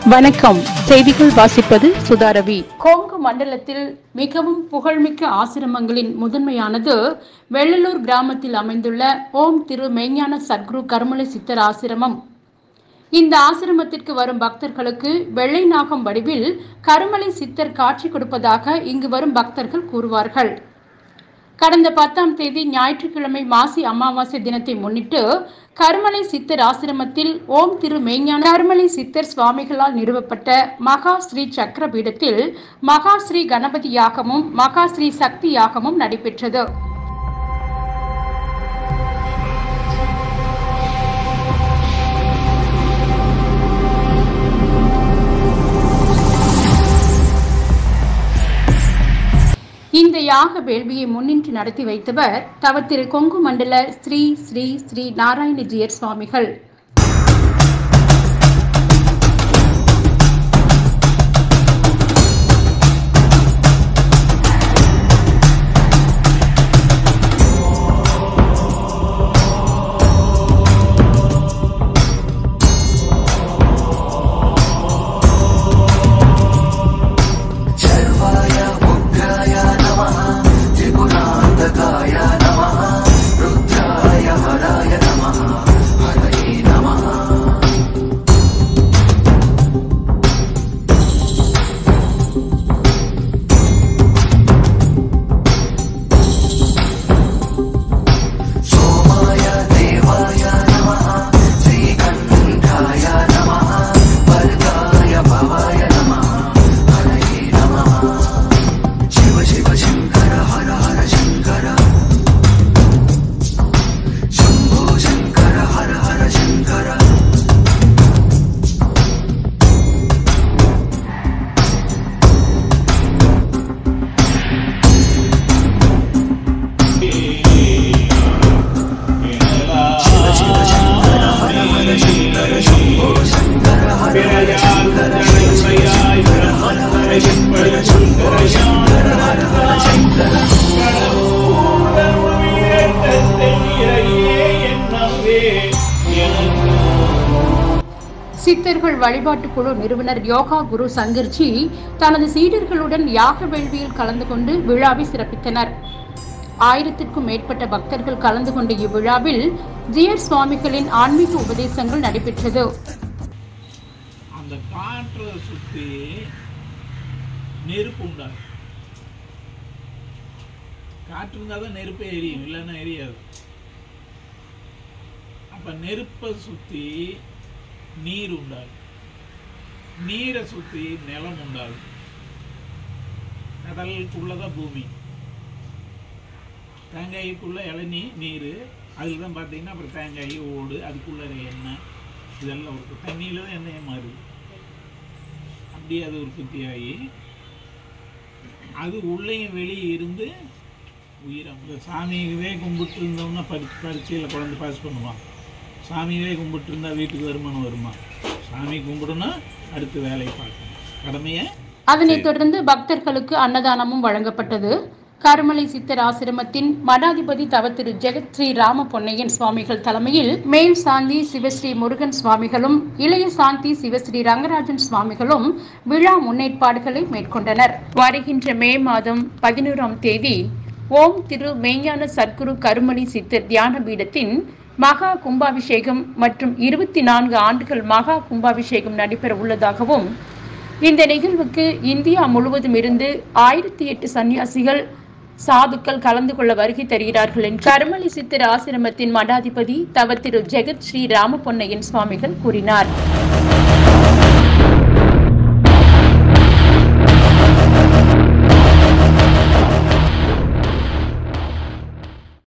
வணக்கம். செய்திகள் வாசிப்பது சுதாரவி. கொங்கு மண்டலத்தில் மிகவும் புகழ்மிக்க ஆசிரமங்களின் முதன்மையானது வெள்ளலூர் கிராமத்தில் அமைந்துள்ள ஓம் திரு மெய்ஞான சத்குரு கருமலை சித்தர் ஆசிரமம். இந்த ஆசிரமத்திற்கு வரும் பக்தர்களுக்கு வெள்ளை நாகம் வடிவில் கருமலை சித்தர் காட்சி கொடுப்பதாக இங்கு வரும் பக்தர்கள் கூறுவார்கள். கடந்த 10ஆம் தேதி ஞாயிற்றுக்கிழமை மாசி அமாவாசை தினத்தை முன்னிட்டு கருமலை சித்தர் ஆசிரமத்தில் ஓம் திரு மெய்ஞான கருமலை சித்தர் சுவாமிகளால் நிறுவப்பட்ட மகா ஸ்ரீ சக்கர பீடத்தில் மகா ஸ்ரீ கணபதி யாகமும் மகா ஸ்ரீ சக்தி யாகமும் நடைபெற்றது. இந்த யாக வேள்வியை முன்னின்று நடத்தி வைத்தவர் தவத்திரு கொங்கு மண்டல ஸ்ரீ ஸ்ரீ ஸ்ரீ நாராயணஜியர் சுவாமிகள். சித்தர்கள் வழிபாட்டு குழு நிறுவனர் யோகா குரு சங்கர்ஜி தனது சீடர்களுடன் யாக வேள்வியில் கலந்து கொண்டு விழாவை சிறப்பித்தனர். 1000க்கும் மேற்பட்ட பக்தர்கள் கலந்து கொண்ட இவ்விழாவில் ஜியர் சுவாமிகளின் ஆன்மீக உபதேசங்கள் நடைபெற்றது. அந்த காற்றை சுற்றி நெருப்பு உண்டாகும். காற்று இருந்தால் தான் நெருப்பு எரியும், இல்லைன்னா எரியாது. அப்போ நெருப்பை சுற்றி நீர் உண்டாகும், நீரை சுற்றி நிலம் உண்டாகும். கடலுக்குள்ளதான் பூமி, தேங்காய்க்குள்ள இளநீ நீர், அதில் தான் பார்த்தீங்கன்னா அப்புறம் தேங்காய் ஓடு, அதுக்குள்ள எண்ணெய், இதெல்லாம் ஒரு தண்ணியில் தான் எண்ணெயை மாறுது. அப்படியே அது உற்பத்தியாகி அது உள்ளேயும் வெளியே இருந்து உயிரை சாமியவே கும்பிட்டு இருந்தோம்னா பரீட்சையில் குழந்தை பாஸ் பண்ணுவான். சாமியவே கும்பிட்டு இருந்தா வீட்டுக்கு வருமானம் வருமா? சாமி கும்பிடணும், அடுத்து வேலையை பார்க்கணும், கடமையை. அதனைத் தொடர்ந்து பக்தர்களுக்கு அன்னதானமும் வழங்கப்பட்டது. கருமலை சித்தர் ஆசிரமத்தின் மடாதிபதி தவத்திரு ஜெகத் ஸ்ரீ ராம பொன்னையன் சுவாமிகள் தலைமையில் மேல் சாந்தி சிவஸ்ரீ முருகன் சுவாமிகளும் இளைய சாந்தி சிவஸ்ரீ ரங்கராஜன் சுவாமிகளும் விழா முன்னேற்பாடுகளை மேற்கொண்டனர். வருகின்ற மே மாதம் 11ஆம் தேதி ஓம் திரு மெய்ஞான சத்குரு கருமலை சித்தர் தியான பீடத்தின் மகா கும்பாபிஷேகம் மற்றும் 24 ஆண்டுகள் மகா கும்பாபிஷேகம் நடைபெற உள்ளதாகவும், இந்த நிகழ்வுக்கு இந்தியா முழுவதும் இருந்து 1008 சன்னியாசிகள் சாதுக்கள் கலந்து கொள்ள வருகை தருகிறார்கள் என்று கருமலை சித்தர் ஆசிரமத்தின் மடாதிபதி தவத்திரு ஜெகத் ஸ்ரீ ராம பொன்னையன் சுவாமிகள் கூறினார்.